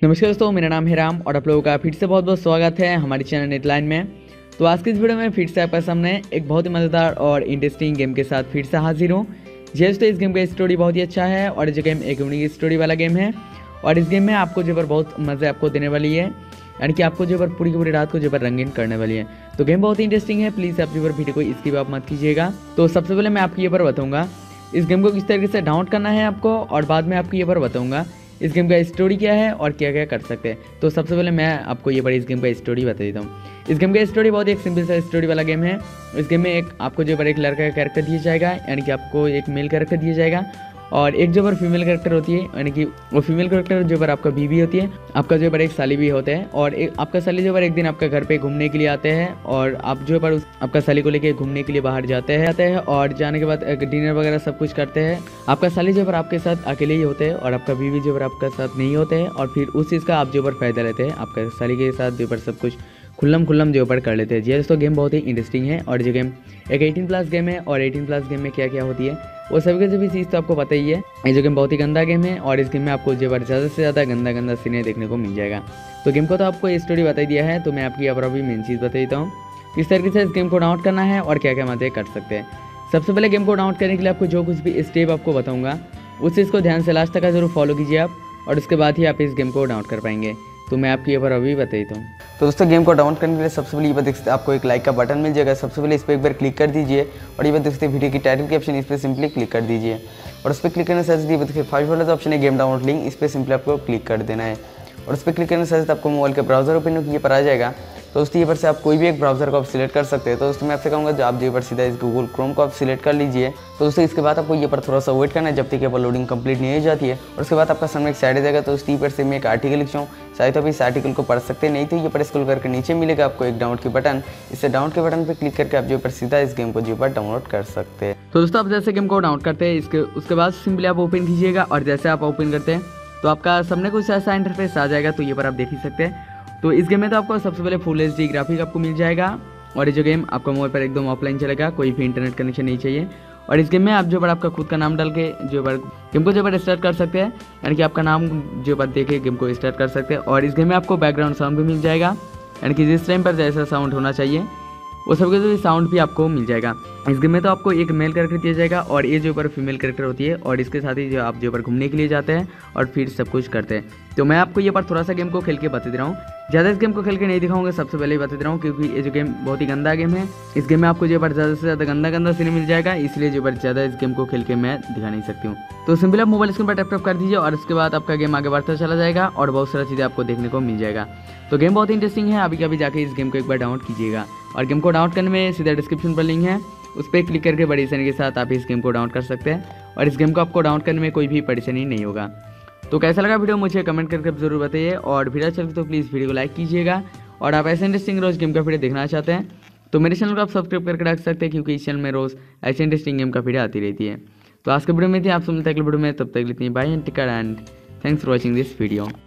नमस्कार दोस्तों, मेरा नाम है राम और आप लोगों का फिर से बहुत बहुत स्वागत है हमारे चैनल नेटलाइन में। तो आज की इस वीडियो में फिर से आपके सामने एक बहुत ही मज़ेदार और इंटरेस्टिंग गेम के साथ फिर से हाजिर हूँ। जी दोस्तों, इस गेम का स्टोरी बहुत ही अच्छा है और ये गेम एक यूनिक स्टोरी वाला गेम है और इस गेम में आपको जो पर बहुत मज़े आपको देने वाली है, यानी कि आपको जो पर पूरी की पूरी रात को जो पर रंगीन करने वाली है। तो गेम बहुत ही इंटरेस्टिंग है, प्लीज़ आप जो पर वीडियो को स्किप आप मत कीजिएगा। तो सबसे पहले मैं आपको ये पर बताऊँगा इस गेम को किस तरीके से डाउनलोड करना है आपको, और बाद में आपको ये पर बताऊँगा इस गेम का स्टोरी क्या है और क्या क्या कर सकते हैं। तो सबसे पहले मैं आपको ये बड़ी इस गेम का स्टोरी बता देता हूँ। इस गेम का स्टोरी बहुत एक सिंपल सा स्टोरी वाला गेम है। इस गेम में एक आपको जो पर एक लड़का का कैरेक्टर दिया जाएगा, यानी कि आपको एक मेल कैरेक्टर दिया जाएगा और एक जो पर फीमेल कैरेक्टर होती है, यानी कि वो फीमेल कैरेक्टर जो पर आपका बीवी होती है, आपका जो पर एक साली भी होते हैं और एक आपका साली जो पर एक दिन आपका घर पे घूमने के लिए आते हैं और आप जो पर आपका साली को लेके घूमने के लिए बाहर जाते हैं और जाने के बाद डिनर वगैरह सब कुछ करते हैं। आपका साली जो पर आपके साथ अकेले ही होते हैं और आपका बीवी जो पर आपका साथ नहीं होते हैं और फिर उस चीज़ का आप जो पर फायदा लेते हैं, आपका साली के साथ जो पर सब कुछ खुल्लम जो पर कर लेते हैं। जी दोस्तों, गेम बहुत ही इंटरेस्टिंग है और जो गेम एक 18+ गेम है और 18+ गेम में क्या क्या होती है वो सभी चीज़ तो आपको पता ही है। ये जो गेम बहुत ही गंदा गेम है और इस गेम में आपको जो पर ज़्यादा से ज़्यादा गंदा सीने देखने को मिल जाएगा। तो गेम को तो आपको ये स्टोरी बता दिया है, तो मैं आपकी अब अभी मेन चीज़ बता देता हूँ किस तरीके से इस गेम को डाउनलोड करना है और क्या क्या मज़े कर सकते हैं। सबसे पहले गेम को डाउनलोड करने के लिए आपको जो कुछ भी स्टेप आपको बताऊँगा उस चीज़ को ध्यान से लास्ट तक जरूर फॉलो कीजिए आप, और उसके बाद ही आप इस गेम को डाउनलोड कर पाएंगे। तो मैं आपकी पर अभी बता देता हूँ। तो दोस्तों, गेम को डाउनलोड करने के लिए सबसे पहले ये बात देख सकते हैं, आपको एक लाइक का बटन मिल जाएगा। सबसे पहले इस पर एक बार क्लिक कर दीजिए और ये बात देख सकते हैं वीडियो की टाइटल के ऑप्शन, इस पर सिंपली क्लिक कर दीजिए और उस पर क्लिक करने से ये देखिए फर्स्ट वाला जो ऑप्शन है गेम डाउनलोड लिंक, इस पर सिंपली आपको क्लिक कर देना है और उस पर क्लिक करने से आपको मोबाइल के ब्राउजर ओपन ये पर आ जाएगा। तो दोस्तों, ये पर से आप कोई भी एक ब्राउजर को आप सिलेक्ट कर सकते हैं। तो दोस्तों, मैं आपसे कहूँगा जो आप जो पर सीधा इस गूगल क्रोम को आप सिलेक्ट कर लीजिए। तो दोस्तों, इसके बाद आपको ये पर थोड़ा सा वेट करना है जब तक ये पर लोडिंग कंप्लीट नहीं हो जाती है और उसके बाद आपका सामने एक साइड आ जाएगा। तो उस पर से मैं एक आर्टिकल लिखता हूँ, शायद तो आप इस आर्टिकल को पढ़ सकते हैं, नहीं तो ये पर स्क्रॉल करके नीचे मिलेगा आपको एक डाउनलोड की बटन। इससे डाउनलोड के बटन पर क्लिक करके आप जो पर सीधा इस गेम को जो पर डाउनलोड कर सकते हैं। तो दोस्तों, आप जैसे गेम को डाउनलोड करते हैं उसके बाद सिंपली आप ओपन कीजिएगा और जैसे आप ओपन करते हैं तो आपका सामने कुछ ऐसा इंटरफेस आ जाएगा। तो ये पर आप देख ही सकते हैं। तो इस गेम में तो आपको सबसे पहले फुल HD ग्राफिक आपको मिल जाएगा और ये जो गेम आपका मोबाइल पर एकदम ऑफलाइन चलेगा, कोई भी इंटरनेट कनेक्शन नहीं चाहिए। और इस गेम में आप जो पर आपका खुद का नाम डाल के जो पर गेम को जो पर स्टार्ट कर सकते हैं, यानी कि आपका नाम जो पर देके गेम को स्टार्ट कर सकते हैं। और इस गेम में आपको बैकग्राउंड साउंड भी मिल जाएगा, यानी कि जिस टाइम पर जैसा साउंड होना चाहिए वो सबके जो साउंड भी आपको मिल जाएगा। इस गेम में तो आपको एक मेल कैरेक्टर दिया जाएगा और ये जो पर फीमेल कैरेक्टर होती है और इसके साथ ही जो आप जो पर घूमने के लिए जाते हैं और फिर सब कुछ करते हैं। तो मैं आपको ये पर थोड़ा सा गेम को खेल के बता दे रहा हूँ, ज़्यादा इस गेम को खेल के नहीं दिखाऊंगा, सबसे पहले ही बता दे रहा हूँ क्योंकि ये जो गेम बहुत ही गंदा गेम है। इस गेम में आपको जो पर ज़्यादा से ज़्यादा गंदा सीन मिल जाएगा, इसलिए जो पर ज़्यादा इस गेम को खेल के मैं दिखा नहीं सकती हूँ। तो सिंपली आप मोबाइल स्क्रीन पर टैप कर दीजिए और उसके बाद आपका गेम आगे बढ़ता चला जाएगा और बहुत सारी चीज़ें आपको देखने को मिल जाएगा। तो गेम बहुत इंटरेस्टिंग है, अभी कभी जाके इस गेम को एक बार डाउनलोड कीजिएगा। और गेम को डाउनलोड करने में सीधा डिस्क्रिप्शन पर लिंक है, उस पर क्लिक करके बड़ी आसानी के साथ आप इस गेम को डाउनलोड कर सकते हैं और इस गेम को आपको डाउनलोड करने में कोई भी परेशानी नहीं होगा। तो कैसा लगा वीडियो मुझे कमेंट करके जरूर बताइए और वीडियो अच्छा लगे तो प्लीज़ वीडियो को लाइक कीजिएगा। और आप ऐसे इंटरेस्टिंग रोज गेम का वीडियो देखना चाहते हैं तो मेरे चैनल को आप सब्सक्राइब करके रख सकते हैं, क्योंकि इस चैनल में रोज़ ऐसे इंटरेस्टिंग गेम का वीडियो आती रहती है। तो आज के वीडियो में थी, आप सुनते अगले वीडियो में, तब तक लेती हैं bye and take care and thanks for watching this video.